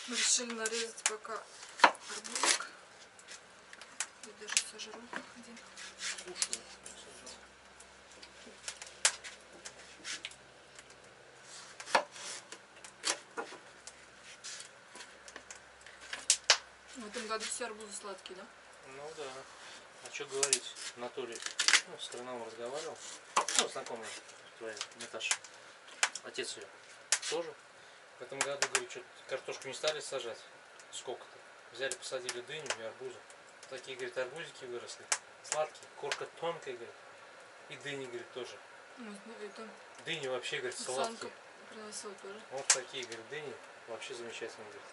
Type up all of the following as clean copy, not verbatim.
Мы решили нарезать пока арбузик. Я даже сожру один. В этом году все арбузы сладкие, да? Ну да. А что говорить, в натуре, ну, с Карнавом разговаривал, ну, знакомый твоя, Наташа, отец ее, тоже. В этом году, говорит, что картошку не стали сажать, сколько-то. Взяли, посадили дыню и арбузы. Такие, говорит, арбузики выросли, сладкие, корка тонкая, говорит, и дыни, говорит, тоже. Это Дыни вообще, говорит, Оксанка сладкие. приносила тоже. Вот такие, говорит, дыни, вообще замечательные, говорит.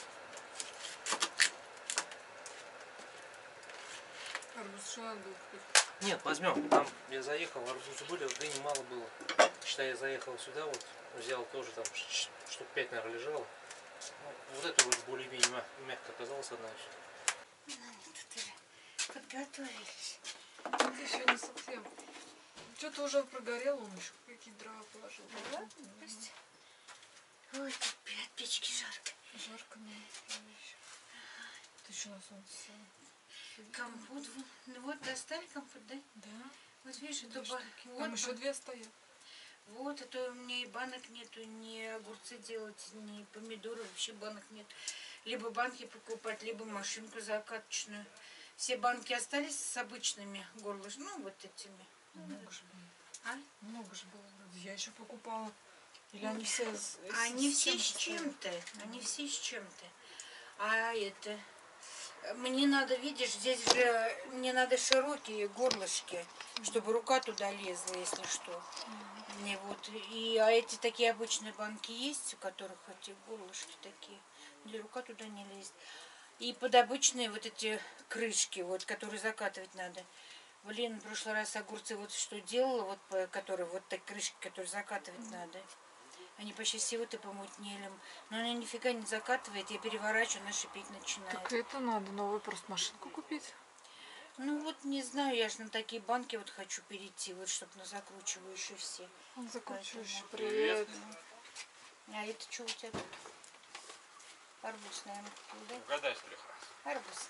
Арбуз что надо было купить? Нет, возьмем. Там я заехал, арбузы были, дыни мало было. Считай, я заехал сюда, вот, взял тоже там штук 5, наверное, лежало. Ну, вот это вот более-менее мягко оказалось одна еще. Тут уже подготовились. Это еще не совсем. Что-то уже прогорело, он еще какие дрова положил. Да? Пусть. Ой, тут от печки жарко. Жарко, но еще. Ты еще на солнце. Компот. Ну вот достали компот, да? Да. Вот видишь, это Вот, вот, там еще 2 стоят. вот, это у меня и банок нету, ни огурцы делать, ни помидоры, вообще банок нет. Либо банки покупать, либо машинку закаточную. Все банки остались с обычными горлышками, ну вот этими. Много же было. А? Много же было. Я еще покупала. Или они все Они все с чем-то. Они все с чем-то. А это... Мне надо, видишь, здесь же мне надо широкие горлышки, чтобы рука туда лезла, если что. Мне вот. А эти такие обычные банки есть, у которых эти горлышки такие, где рука туда не лезет. И под обычные вот эти крышки, вот, которые закатывать надо. Блин, в прошлый раз огурцы вот что делала, вот, которые вот так крышки, которые закатывать надо. Они почти всего-то помутнели. Но она нифига не закатывает, я переворачиваю, она шипеть начинает. Так это надо новую просто машинку купить. Ну вот не знаю, я же на такие банки вот хочу перейти, вот чтобы на закручивающие все. Закручивающий, привет. А это что у тебя тут? Арбуз, наверное, да? Угадай, Слеха. Арбуз.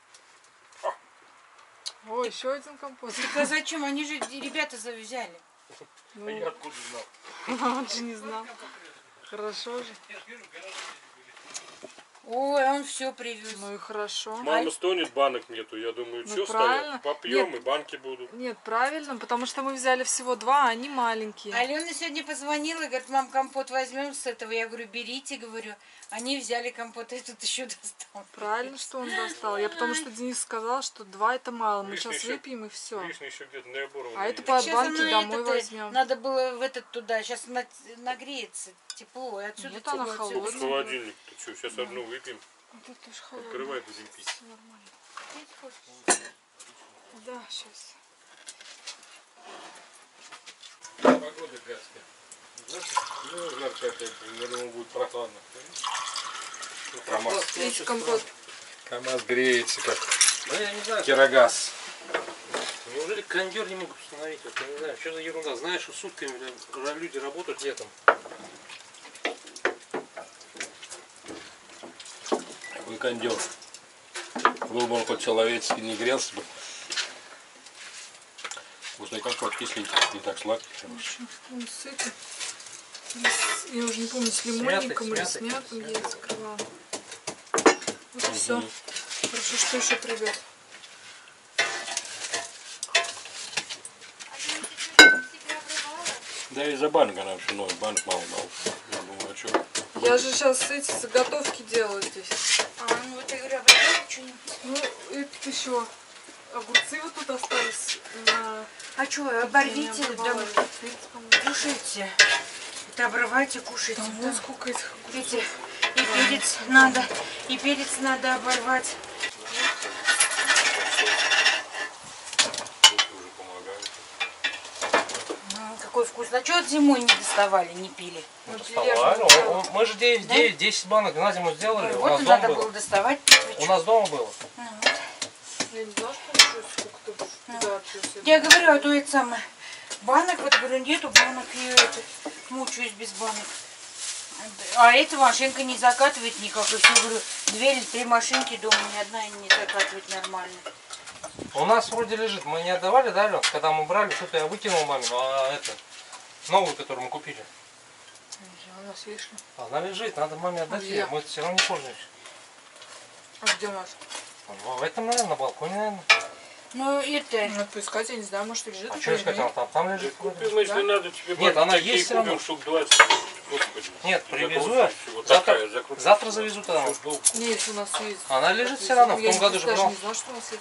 О, еще один компот. Так а зачем? Они же ребята взяли. А я откуда знал? Он же не знал. Хорошо же. Ой, он все привез. Ну и хорошо. Мама стонет, банок нету. Я думаю, Ну, что правильно. стоят? Попьем, Нет. и банки будут. Нет, правильно, потому что мы взяли всего 2, а они маленькие. Алена сегодня позвонила, говорит, мам, компот возьмем с этого. Я говорю, берите, говорю. Они взяли компот, и тут еще достал. Правильно, что он достал. Я потому что Денис сказал, что 2 это мало. Мы Вишня сейчас еще- выпьем и все. Вишня еще где-то на Яборову. А это наедет. по банке домой возьмем. Надо было в этот туда. Сейчас нагреется тепло. И отсюда Нет, тепло. она отсюда холодная. В холодильник-то что, сейчас одну выпьем. Вот это уж холодно. Открывай, будем пить. Всё нормально. Да, сейчас. Погода гадская. Ну, жарко опять. Я думал, будет прохладно. КамАЗ. Видите, компот. КамАЗ греется, как Ну я не знаю, кирогаз. неужели кондер не могут установить? Вот, я не знаю, что за ерунда. Знаешь, что сутками люди работают летом. Какой кондер. Был бы он хоть человеческий, не грелся бы. Вкусный компот, кисленький, не так сладкий. Он с этим. Я уже не помню, с лимонником или с мятым я закрывала. Вот и все. Хорошо, что еще привез. Да из-за банка она вообще новый банк мало-мало. Я думаю, а что? Я же сейчас эти заготовки делаю здесь. Ну вот я говорю, обожаю что-нибудь. Ну, это еще огурцы вот тут остались. А что, оборвите, Я не оборвала. да, кушайте. Это обрывайте, кушайте. Там Да. вон сколько этих огурцов. И перец надо оборвать. Уже помогают. Какой вкусно. А что зимой не доставали, не пили? Вот Мы же 10 банок на зиму сделали. У Вот нас и дома надо было. было доставать. У нас дома было. Я не знала, что еще сколько-то туда отвез. Я говорю, а то это самое. Банок, вот говорю, нету банок, и это, мучаюсь без банок. А эта машинка не закатывает никак. Я говорю, 2 или 3 машинки дома, ни одна не закатывает нормально. У нас вроде лежит, мы не отдавали, да, Лён? Когда мы брали, что-то я выкинул мамину, а это, новую, которую мы купили. У нас вишня. Она лежит, надо маме отдать Где? ее, мы все равно не пользуемся. А где у нас? В этом, наверное, на балконе, наверное. Ну это... Надо поискать, я не знаю, может лежит. А что искать, она там лежит? Купи, ну, если надо тебе... Нет, она такие есть всё равно. купим штук 20. Господи. Нет, привезу Закрутишь, я. вот Завтра, такая, закрутишь. завтра завезу тогда. Всё долго. Нет, у нас есть. Она лежит все равно, в Я том году же даже брал. не знала, что у нас есть.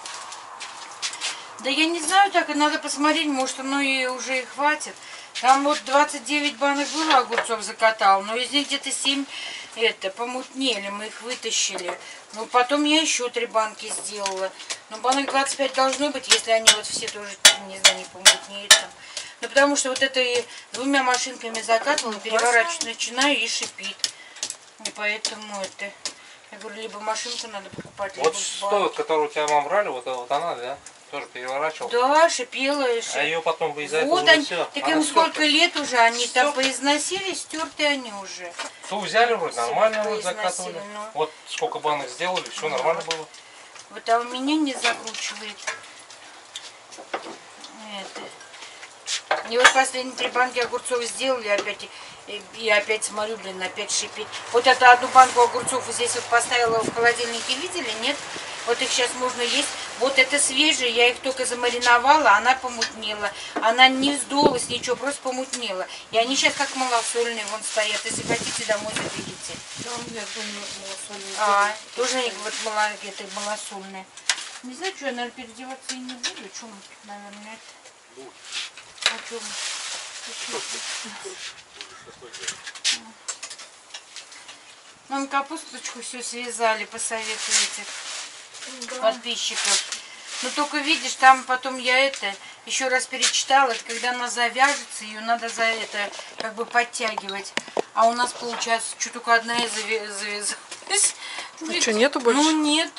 Да я не знаю, так и надо посмотреть, может оно и уже и хватит. Там вот 29 банок было, огурцов закатал, но из них где-то 7 помутнели, мы их вытащили. Ну потом я еще 3 банки сделала. Но банок 25 должно быть, если они вот все тоже, не знаю, не помутнеют там. Ну потому что вот это и 2 машинками закатывала, переворачивать начинаю и шипит. И поэтому это... Я говорю, либо машинку надо покупать, либо Вот что, которую у тебя мама брали, вот она, да? Тоже переворачивал. Да, шипела. А ее потом бы из-за этого Вот уже они, все. так им сколько лет уже, они там поизносили, стерты они уже. Ту взяли вроде, нормально вот поизносили, закатывали. ну. Вот сколько банок сделали, все нормально было. Вот, а у меня не закручивает. И вот последние 3 банки огурцов сделали опять. И опять смотрю, блин, опять шипит. Вот это 1 банку огурцов здесь вот поставила в холодильнике, видели, нет? Вот их сейчас можно есть. Вот это свежие, я их только замариновала, она помутнела. Она не сдулась, ничего, просто помутнела. И они сейчас как малосольные вон стоят. Если хотите, домой заберите. Да, нет, малосольные. Тоже они вот малосольные. Не знаю, что я, наверное, переодеваться и не буду. Что мы тут, наверное, это? А что мы? Нам капусточку все связали по совету этих подписчиков. Но только видишь, там потом я еще раз перечитала, это когда она завяжется, ее надо за это как бы подтягивать. А у нас получается, что только одна и завязалась. А что, нету больше? Ну нету.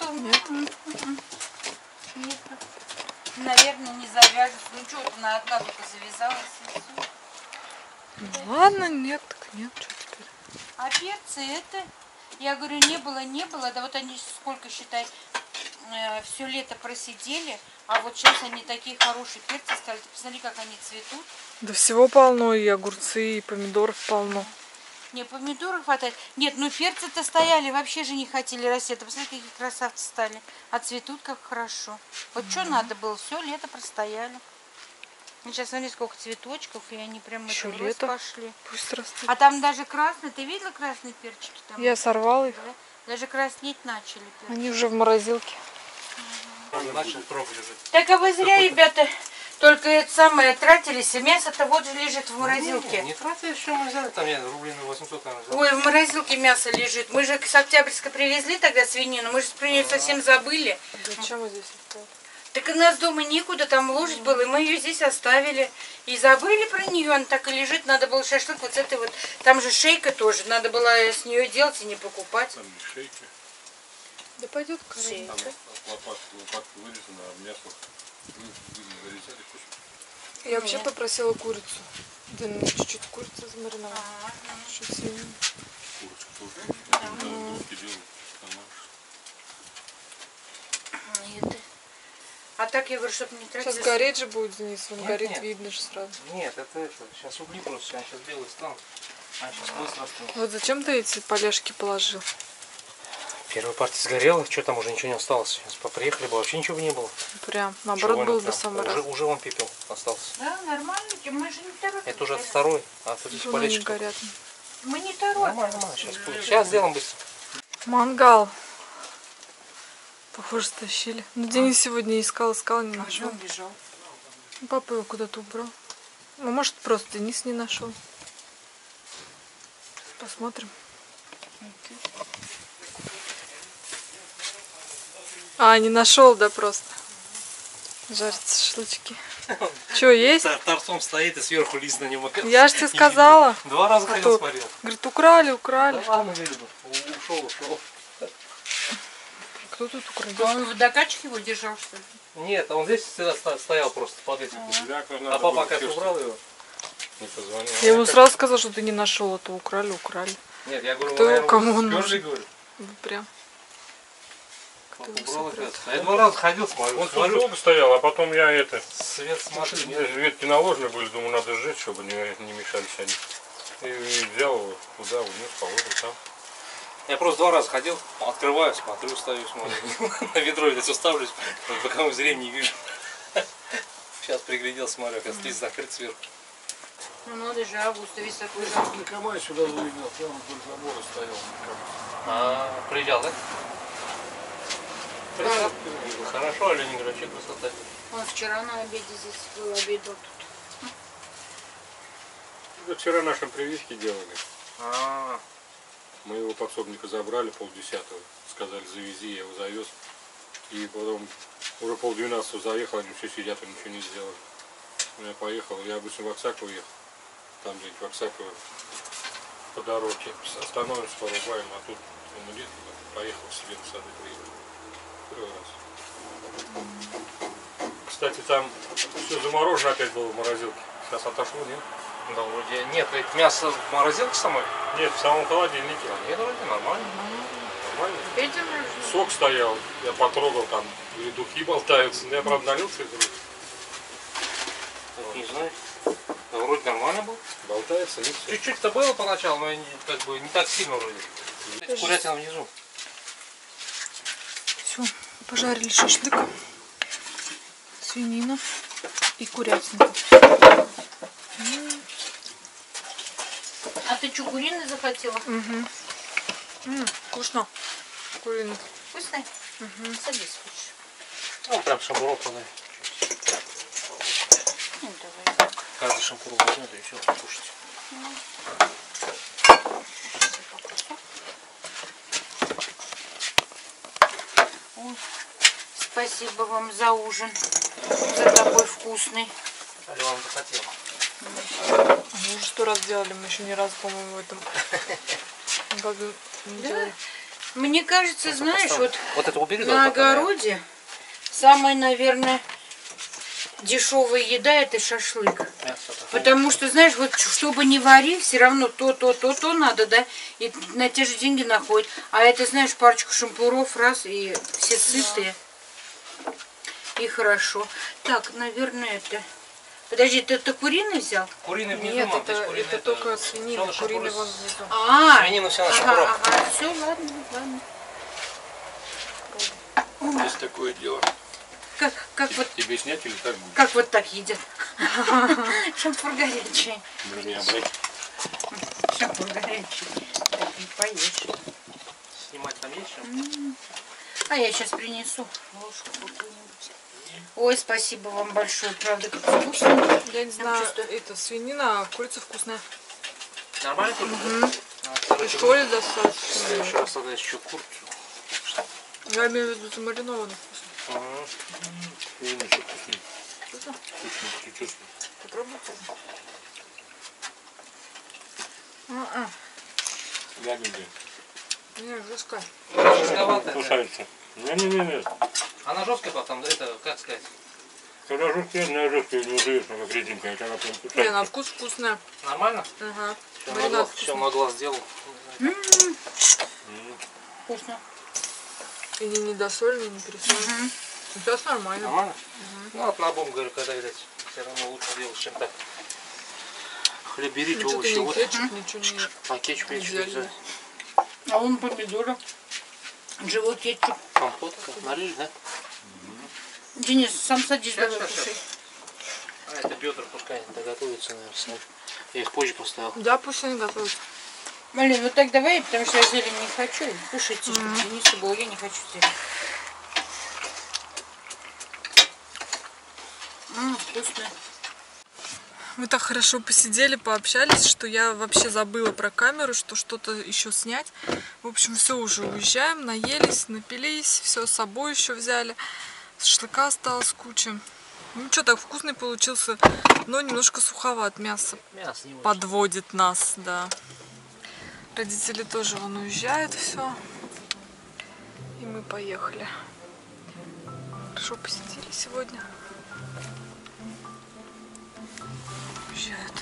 Нету. Наверное, не завяжется. Ну что, на одна только завязалась. И всё. Ну, ладно, нет, так нет, что теперь. А перцы я говорю, не было, да вот они сколько, считай, все лето просидели, а вот сейчас они такие хорошие перцы стали. Ты посмотри, как они цветут. Да всего полно, и огурцы, и помидоров полно. Не, помидоров хватает. Нет, ну перцы-то стояли, вообще же не хотели расти. Ты посмотри, какие красавцы стали. А цветут как хорошо. Вот что надо было, все лето простояли. Сейчас смотри, сколько цветочков, и они прям Еще это в лето. рост пошли. Пусть растут. А там даже красные, ты видела красные перчики? Там? Я сорвала их. Да? Даже краснеть начали перчики. Они уже в морозилке. Начал пробовать уже. Так а вы зря, ребята, только это самое тратились. И мясо-то вот же лежит в морозилке. Не тратили, еще мы взяли, там я рублей на 800, наверное, взял. Ой, в морозилке мясо лежит. Мы же с Октябрьска привезли тогда свинину, мы же про нее совсем забыли. Зачем мы здесь оставили? Так у нас дома некуда там ложить было, и мы ее здесь оставили. И забыли про нее, она так и лежит. Надо было шашлык вот с этой вот. Там же шейка тоже, надо было с нее делать и не покупать. Там не шейки. Да пойдет Там корейка. лопатка вырезана, а мясо зарезали кусок. Я вообще попросила курицу. Да мне чуть-чуть курицы замариновала. Чуть свинину. Курочку тоже. Долги делают. А так я говорю, чтобы не тратить. Сейчас гореть же будет, Денис. Он Нет, горит, нет. видно же сразу. Нет, это. Сейчас угли просто, сейчас белые станут. А сейчас быстро остынут. Вот зачем ты эти полежки положил? Первая партия сгорела, что там уже ничего не осталось. Сейчас приехали бы, вообще ничего бы не было. Прям, наоборот, Чего был они бы там? самый раз. Уже вон пепел остался. Да, нормально, мы же не торопимся. Это уже от второй, а тут здесь Вон они полечка. горят. Мы не торопимся. Нормально, сейчас будет. Сейчас сделаем быстро. Мангал. Похоже, стащили. Ну, Денис сегодня искал, не нашел. Он бежал. Папа его куда-то убрал. Ну, может, просто Денис не нашел. Посмотрим. А, не нашел, да, просто. Жарятся шашлычки. Че, есть? Торцом стоит и сверху лист на нем. Я ж тебе сказала. 2 раза А ходил, то- смотрел. Говорит, украли. Да ладно, видно. Ушел. Кто тут украдет? Он в докачке его держал, что ли? Нет, он здесь всегда стоял просто под этим. Ляков А надо папа, было как чувствовать. убрал его, Не позвонил. Я ему сразу сказал, что ты не нашел, а то украли. Нет, я говорю, Кто, наверное, кому он твердый нужен? говорю. Ну, прям. Кто его Убрал собрал? опять. Я 2 раза ходил, смотрю. Он тут долго стоял, а потом я это... Свет смотри. Ветки наложены были, думаю, надо сжечь, чтобы не мешались они. И взял его туда, унес, положил там. Я просто 2 раза ходил, открываю, смотрю, стою, смотрю. На ведро это все ставлюсь, боковым зрением не вижу. Сейчас приглядел, смотрю, как лист закрыт сверху. Ну надо же, август весь такой жаркий. Николай сюда заявил, прямо вдоль забора стоял. Приезжал, да? Приезжал. Хорошо, Ленинград, вообще красота. Он вчера на обеде здесь был, обедал тут. Это вчера наши прививки делали. А, Мы его подсобника забрали 10:30. Сказали, завези, я его завез. И потом уже 11:30 заехал, они все сидят, и ничего не сделали. Я поехал, я обычно в Оксаково ехал. Там где-нибудь в Оксаково по дороге. Остановимся, порубаем, а тут он идет, поехал себе на сады, приехал. Первый раз. Кстати, там все заморожено опять было в морозилке. Сейчас отошло, нет? да вроде нет, ведь мясо в морозилке самой. Нет, в самом холодильнике. Нет, вроде нормально. Нормально. Опять заморожено? Сок стоял, я потрогал, там или духи болтаются. Я, правда, налил цифру. Не знаю. Да, вроде нормально был. Болтается, не все. Чуть-чуть-то было поначалу, но как бы не так сильно вроде. Курятина внизу. Все, пожарили шашлык, свинина и курятина. А ты что, куриный захотела? Вкусно. Куриный. Вкусный? Садись, хочешь. Ну, прям шампуров подай. Ну, давай. Каждый шампур возьмет и все, кушать. Ой, спасибо вам за ужин. За такой вкусный. Или вам захотела? Мы уже 100 раз делали, мы еще ни разу, по-моему, в этом году не делали. Мне кажется, знаешь, Вот это убери, на да, пока, огороде самая, наверное, дешевая еда — это шашлык. мясо. Потому что, знаешь, вот чтобы не вари, все равно то надо, да, и на те же деньги находят. А это, знаешь, парочку шампуров, раз, и все сытые. И хорошо. Так, наверное, это... Подожди, ты куриный взял? Куриный внизу, Нет, мам, здесь это, куриный, это только свинина, всё на куриный шампуры. вон внизу. А, Свинину все на шампурах. все, ладно. Есть такое дело. Как вот, Тебе снять или так будет? как вот так едят? Шампур горячий. Для меня брать. Шампур горячий. Так не поешь. Снимать там есть чем? А я сейчас принесу ложку какую-нибудь. Ой, спасибо вам большое, правда, как вкусно. Я не знаю, чувствую. это свинина, а курица вкусная. Нормально тут? И соли достаточно. Еще раз тогда еще курицу. Я имею в виду замаринованную вкусно. Именно еще вкуснее. Вкусно? Вкуснее, чуть-чуть. Попробуйте. Ягоды. Не, жесткая. Жестковатая. Кусается. Не-не-не. Она жесткая потом, это, как сказать? Когда жесткая, жесткая не узнаешь, как резинка. Это она прям Не, кусается. на вкус вкусная. Нормально? Ага. Все Маринад на глаз сделал. Вкусно. И не недосольный, не пересоленный. Сейчас нормально. Нормально? Ну, вот на бомбу, говорю, когда, видать, все равно лучше делать, чем так. Хлеб берите, Ну, овощи. что-то не Вот. кетчуп, ничего не... А кетчуп ничего Идеально. нельзя. А он помидоры. Живой кетчуп. Компот налили, да? Денис, сам садись, Щас, давай щас, кушай. А это бедра пускай доготовятся, наверное. Я их позже поставил. Да, пусть они готовятся. Блин, ну так давай, потому что я зелень не хочу. Кушайте, чтобы Денису было, я не хочу зелень. Вкусно. Мы так хорошо посидели, пообщались, что я вообще забыла про камеру, что что-то еще снять. В общем, все, уже уезжаем, наелись, напились, все с собой еще взяли. Шашлыка осталось куча. Ничего, так вкусный получился, но немножко суховат. Мясо Мясо не очень. подводит нас, да. Родители тоже вон уезжают, все. И мы поехали. Хорошо посидели сегодня. Уезжают.